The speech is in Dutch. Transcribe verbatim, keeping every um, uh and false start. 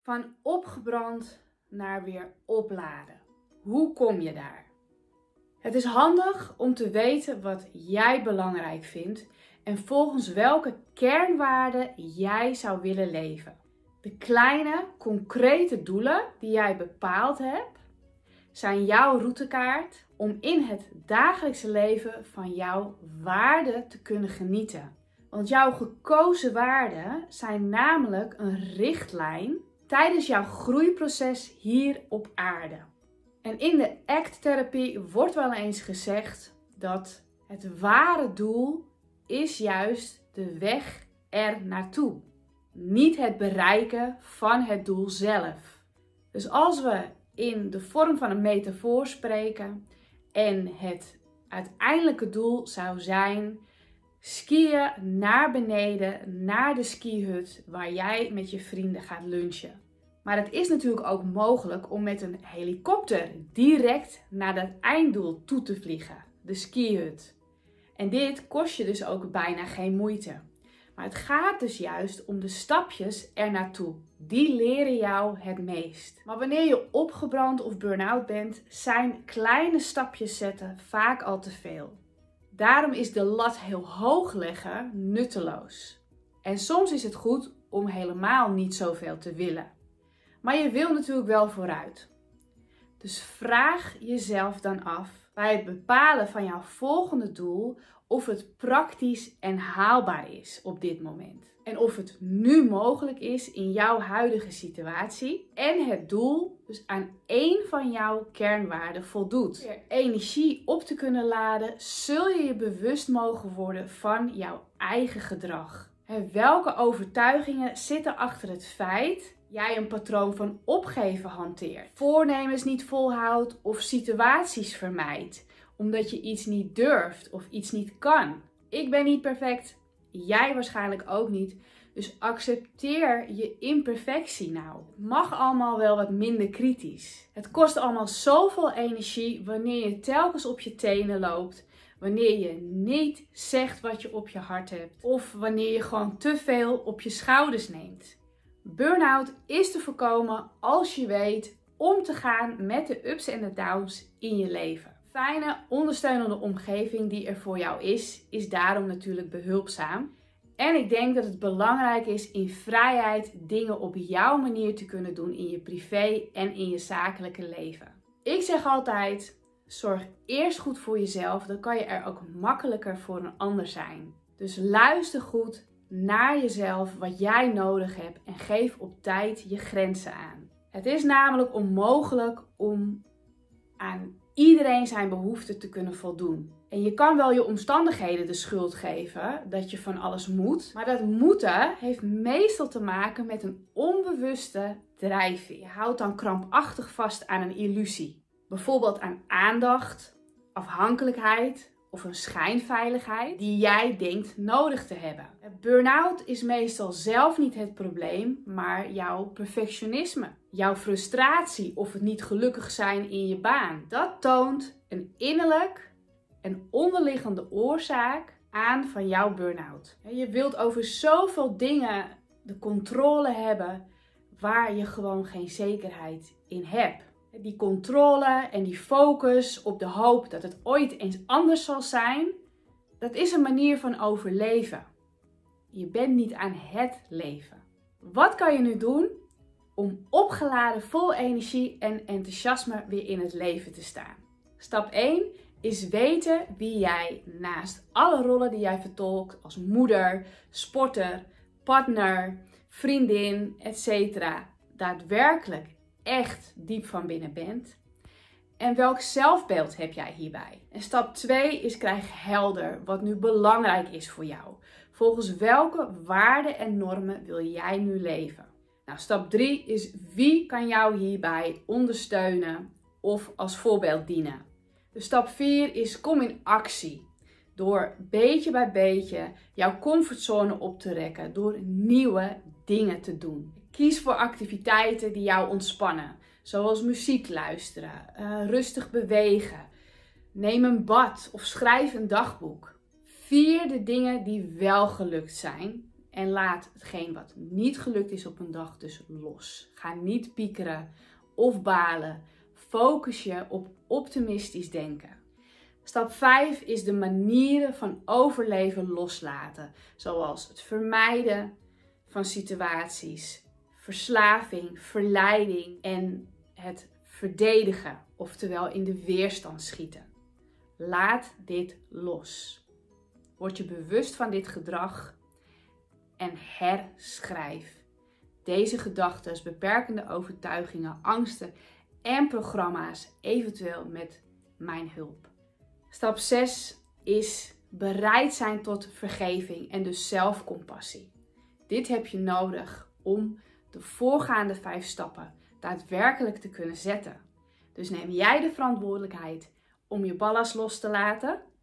Van opgebrand naar weer opladen. Hoe kom je daar? Het is handig om te weten wat jij belangrijk vindt en volgens welke kernwaarden jij zou willen leven. De kleine, concrete doelen die jij bepaald hebt, zijn jouw routekaart om in het dagelijkse leven van jouw waarden te kunnen genieten. Want jouw gekozen waarden zijn namelijk een richtlijn tijdens jouw groeiproces hier op aarde. En in de A C T-therapie wordt wel eens gezegd dat het ware doel is juist de weg er naartoe. Niet het bereiken van het doel zelf. Dus als we in de vorm van een metafoor spreken en het uiteindelijke doel zou zijn skiën naar beneden, naar de skihut waar jij met je vrienden gaat lunchen. Maar het is natuurlijk ook mogelijk om met een helikopter direct naar dat einddoel toe te vliegen, de skihut. En dit kost je dus ook bijna geen moeite. Maar het gaat dus juist om de stapjes er naartoe. Die leren jou het meest. Maar wanneer je opgebrand of burn-out bent, zijn kleine stapjes zetten vaak al te veel. Daarom is de lat heel hoog leggen nutteloos. En soms is het goed om helemaal niet zoveel te willen. Maar je wil natuurlijk wel vooruit. Dus vraag jezelf dan af bij het bepalen van jouw volgende doel of het praktisch en haalbaar is op dit moment. En of het nu mogelijk is in jouw huidige situatie en het doel dus aan één van jouw kernwaarden voldoet. Om energie op te kunnen laden, zul je je bewust mogen worden van jouw eigen gedrag. En welke overtuigingen zitten achter het feit jij een patroon van opgeven hanteert, voornemens niet volhoudt of situaties vermijdt, omdat je iets niet durft of iets niet kan. Ik ben niet perfect, jij waarschijnlijk ook niet, dus accepteer je imperfectie nou. Het mag allemaal wel wat minder kritisch. Het kost allemaal zoveel energie wanneer je telkens op je tenen loopt, wanneer je niet zegt wat je op je hart hebt of wanneer je gewoon te veel op je schouders neemt. Burn-out is te voorkomen als je weet om te gaan met de ups en de downs in je leven. Fijne, ondersteunende omgeving die er voor jou is, is daarom natuurlijk behulpzaam. En ik denk dat het belangrijk is in vrijheid dingen op jouw manier te kunnen doen in je privé en in je zakelijke leven. Ik zeg altijd, zorg eerst goed voor jezelf, dan kan je er ook makkelijker voor een ander zijn. Dus luister goed naar jezelf wat jij nodig hebt en geef op tijd je grenzen aan. Het is namelijk onmogelijk om aan iedereen zijn behoeften te kunnen voldoen. En je kan wel je omstandigheden de schuld geven dat je van alles moet, maar dat moeten heeft meestal te maken met een onbewuste drijfveer. Je houdt dan krampachtig vast aan een illusie. Bijvoorbeeld aan aandacht, afhankelijkheid of een schijnveiligheid die jij denkt nodig te hebben. Burn-out is meestal zelf niet het probleem, maar jouw perfectionisme, jouw frustratie of het niet gelukkig zijn in je baan. Dat toont een innerlijk en onderliggende oorzaak aan van jouw burn-out. Je wilt over zoveel dingen de controle hebben waar je gewoon geen zekerheid in hebt. Die controle en die focus op de hoop dat het ooit eens anders zal zijn, dat is een manier van overleven. Je bent niet aan het leven. Wat kan je nu doen om opgeladen, vol energie en enthousiasme weer in het leven te staan? Stap één is weten wie jij naast alle rollen die jij vertolkt als moeder, sporter, partner, vriendin, et cetera daadwerkelijk echt diep van binnen bent. En welk zelfbeeld heb jij hierbij? En stap twee is krijg helder wat nu belangrijk is voor jou. Volgens welke waarden en normen wil jij nu leven? Nou, stap drie is wie kan jou hierbij ondersteunen of als voorbeeld dienen? Dus stap vier is kom in actie. Door beetje bij beetje jouw comfortzone op te rekken. Door nieuwe dingen te doen. Kies voor activiteiten die jou ontspannen. Zoals muziek luisteren, uh, rustig bewegen. Neem een bad of schrijf een dagboek. Vier de dingen die wel gelukt zijn. En laat hetgeen wat niet gelukt is op een dag dus los. Ga niet piekeren of balen. Focus je op optimistisch denken. Stap vijf is de manieren van overleven loslaten. Zoals het vermijden van situaties, verslaving, verleiding en het verdedigen. Oftewel in de weerstand schieten. Laat dit los. Word je bewust van dit gedrag en herschrijf deze gedachten, beperkende overtuigingen, angsten en programma's eventueel met mijn hulp. Stap zes is bereid zijn tot vergeving en dus zelfcompassie. Dit heb je nodig om de voorgaande vijf stappen daadwerkelijk te kunnen zetten. Dus neem jij de verantwoordelijkheid om je ballast los te laten